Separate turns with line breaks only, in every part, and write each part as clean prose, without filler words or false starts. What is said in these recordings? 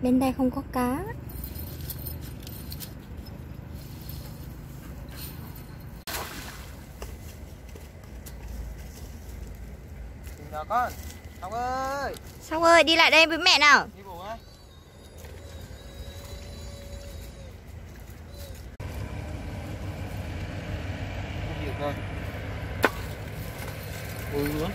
Bên đây không có cá.
Chào con. Sóc ơi.
Sóc ơi, đi lại đây với mẹ nào.
Đi bố á. Không hiểu rồi. Ôi nữa.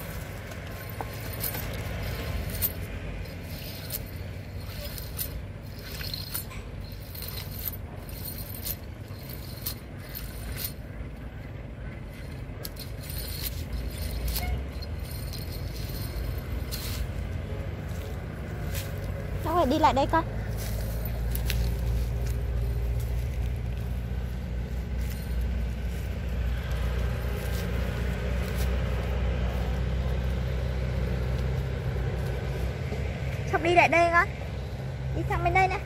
Sóc ơi, đi lại đây con. Sóc đi lại đây con. Đi sang bên đây nè.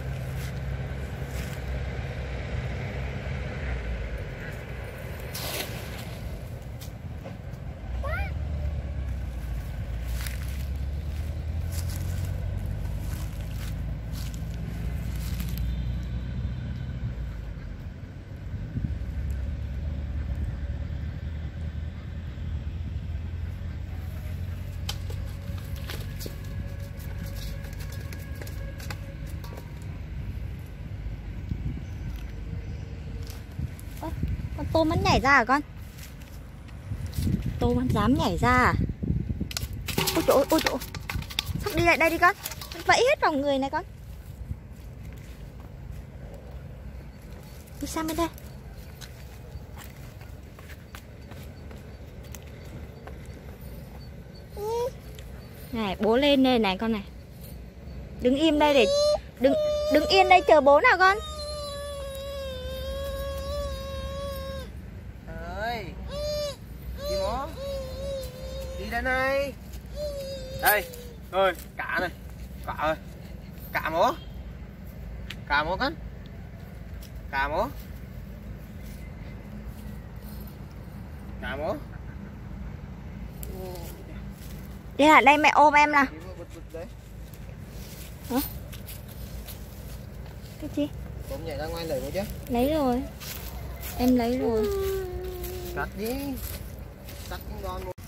Con tôm vẫn nhảy ra hả con? Tôm vẫn dám nhảy ra à? Ôi trời ơi, ôi trời ơi. Sóc đi lại đây đi con. Vẫy hết vào người này con. Đi sang bên đây. Này, bố lên đây này con này. Đứng im đây để đứng yên đây chờ bố nào con.
Ơi. Đi bố. Đi đây này. Đây. Rồi, cả này. Cả ơi. Cả bố. Cả bố con. Cả bố. Cả bố.
Đi lại đây mẹ ôm em nào. Hả? Cái gì?
Bố nhảy ra ngoài lấy bố chứ.
Lấy rồi. Em lấy rồi.
Cắt đi. Cắt những con một.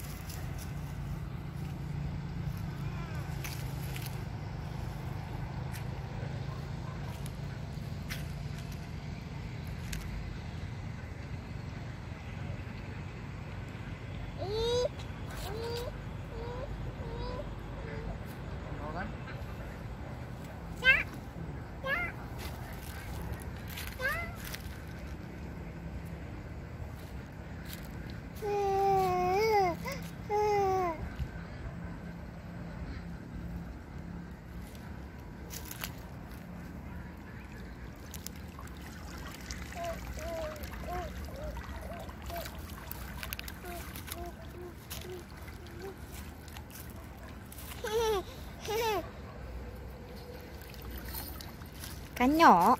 Cá nhỏ.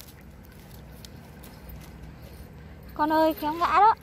Con ơi, khéo ngã đó.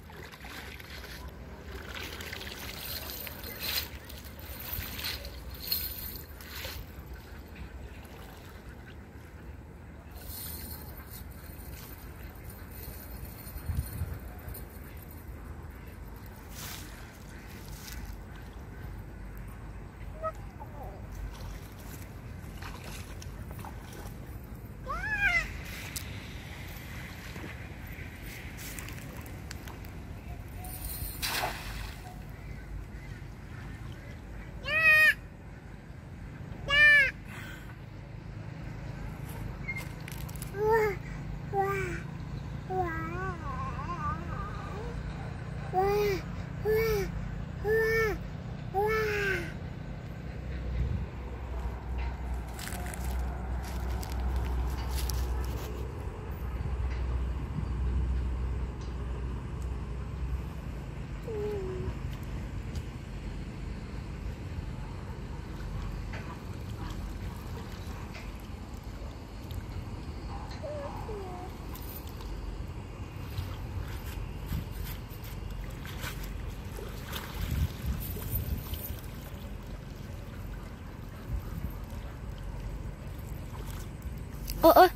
Ôi ôi.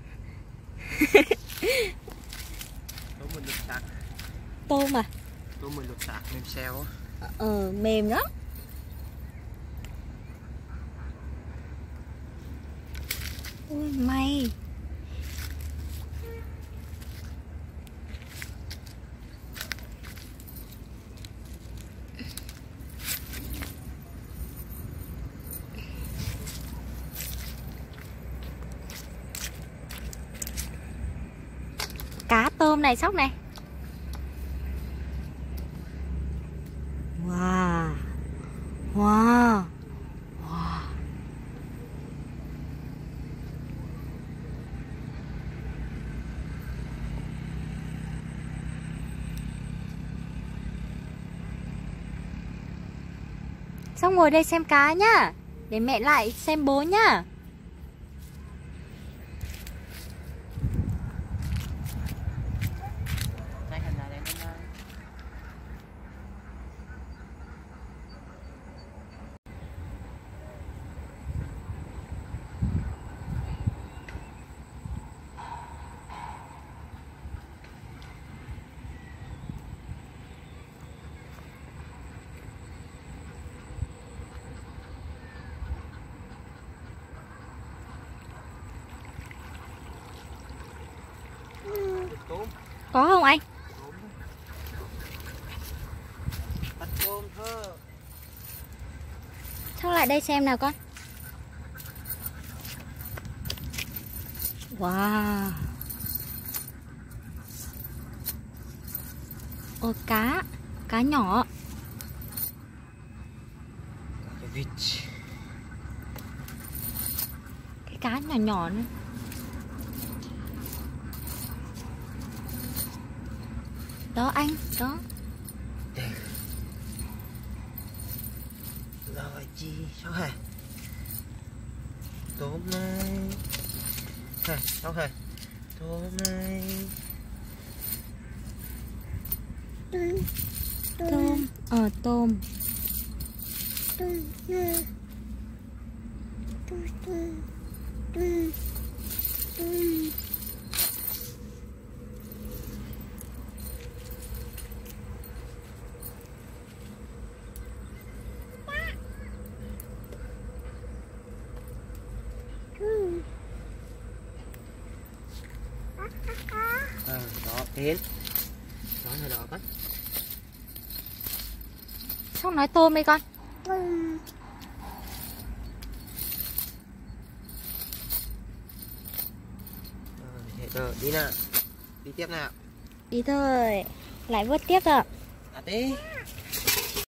Tôm mình được sạc.
Tôm à?
Tôm mình được sạc mềm xèo á.
Mềm lắm. Ui may. Cá tôm này, Sóc này. Wow. Wow. Wow. Xong ngồi đây xem cá nhá. Để mẹ lại xem bố nhá.
Tôm.
Có không anh?
Bắt tôm thôi.
Xong lại đây xem nào con. Wow. Ôi cá nhỏ.
Cái vịt.
Cái cá nhỏ nhỏ nữa. Đó anh, đó.
Rồi chi, sao hả? Tôm này. Hả, sao hả? Tôm này.
Tôm. Tôm.
Đó, đến. Đó là đó con.
Xong nói tôm đi con.
Rồi, đi nào. Đi tiếp nào.
Đi thôi. Lại vớt tiếp rồi.
À tí.